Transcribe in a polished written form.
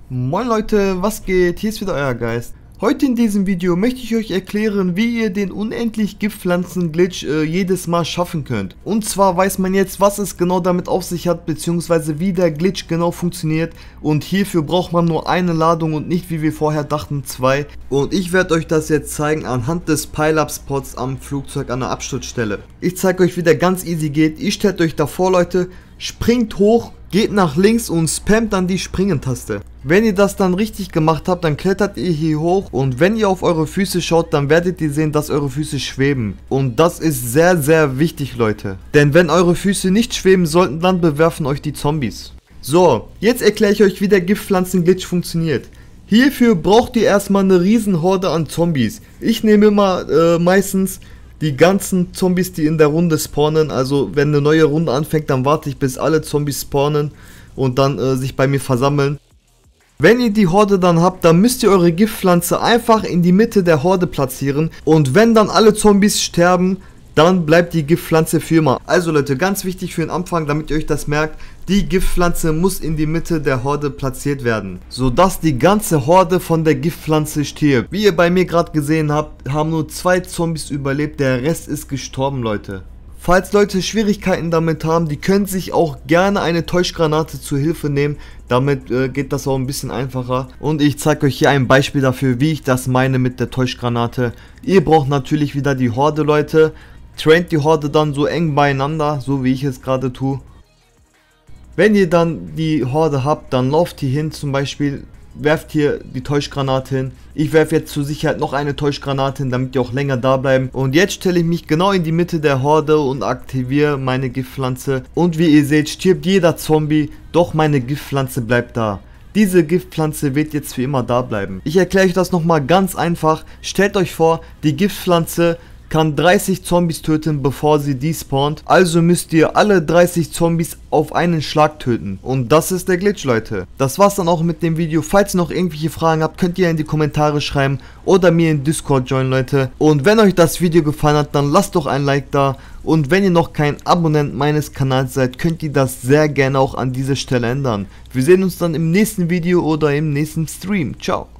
Moin Leute, was geht? Hier ist wieder euer Geist. Heute in diesem Video möchte ich euch erklären, wie ihr den unendlich Giftpflanzen-Glitch jedes Mal schaffen könnt. Und zwar weiß man jetzt, was es genau damit auf sich hat, beziehungsweise wie der Glitch genau funktioniert. Und hierfür braucht man nur eine Ladung und nicht, wie wir vorher dachten, zwei. Und ich werde euch das jetzt zeigen anhand des Pile-Up-Spots am Flugzeug an der Absturzstelle. Ich zeige euch, wie der ganz easy geht. Ihr stellt euch davor, Leute, springt hoch, geht nach links und spammt dann die Springen-Taste. Wenn ihr das dann richtig gemacht habt, dann klettert ihr hier hoch und wenn ihr auf eure Füße schaut, dann werdet ihr sehen, dass eure Füße schweben. Und das ist sehr, sehr wichtig, Leute. Denn wenn eure Füße nicht schweben sollten, dann bewerfen euch die Zombies. So, jetzt erkläre ich euch, wie der Giftpflanzen-Glitch funktioniert. Hierfür braucht ihr erstmal eine riesen Horde an Zombies. Ich nehme immer meistens die ganzen Zombies, die in der Runde spawnen. Also wenn eine neue Runde anfängt, dann warte ich, bis alle Zombies spawnen und dann sich bei mir versammeln. Wenn ihr die Horde dann habt, dann müsst ihr eure Giftpflanze einfach in die Mitte der Horde platzieren. Und wenn dann alle Zombies sterben, dann bleibt die Giftpflanze für immer. Also Leute, ganz wichtig für den Anfang, damit ihr euch das merkt, die Giftpflanze muss in die Mitte der Horde platziert werden, sodass die ganze Horde von der Giftpflanze stirbt. Wie ihr bei mir gerade gesehen habt, haben nur 2 Zombies überlebt, der Rest ist gestorben, Leute. Falls Leute Schwierigkeiten damit haben, die können sich auch gerne eine Täuschgranate zur Hilfe nehmen. Damit geht das auch ein bisschen einfacher. Und ich zeige euch hier ein Beispiel dafür, wie ich das meine mit der Täuschgranate. Ihr braucht natürlich wieder die Horde, Leute. Traint die Horde dann so eng beieinander, so wie ich es gerade tue. Wenn ihr dann die Horde habt, dann lauft hier hin, zum Beispiel werft hier die Täuschgranate hin. Ich werfe jetzt zur Sicherheit noch eine Täuschgranate hin, damit die auch länger da bleiben. Und jetzt stelle ich mich genau in die Mitte der Horde und aktiviere meine Giftpflanze. Und wie ihr seht, stirbt jeder Zombie, doch meine Giftpflanze bleibt da. Diese Giftpflanze wird jetzt für immer da bleiben. Ich erkläre euch das nochmal ganz einfach. Stellt euch vor, die Giftpflanze kann 30 Zombies töten, bevor sie despawnt. Also müsst ihr alle 30 Zombies auf einen Schlag töten. Und das ist der Glitch, Leute. Das war's dann auch mit dem Video. Falls ihr noch irgendwelche Fragen habt, könnt ihr in die Kommentare schreiben oder mir in Discord joinen, Leute. Und wenn euch das Video gefallen hat, dann lasst doch ein Like da. Und wenn ihr noch kein Abonnent meines Kanals seid, könnt ihr das sehr gerne auch an dieser Stelle ändern. Wir sehen uns dann im nächsten Video oder im nächsten Stream. Ciao.